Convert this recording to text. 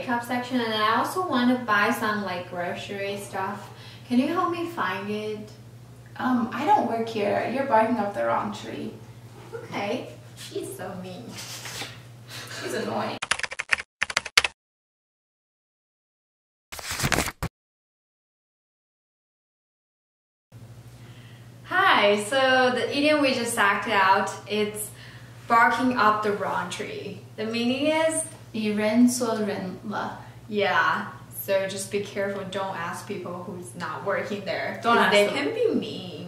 makeup section, and I also want to buy some like grocery stuff. Can you help me find it? I don't work here. You're barking up the wrong tree. Okay. She's so mean. She's annoying. Hi, so the idiom we just acted out, it's barking up the wrong tree. The meaning is 你认错人了. yeah, so just be careful, don't ask people who's not working there. Don't 'cause ask they them. can be mean.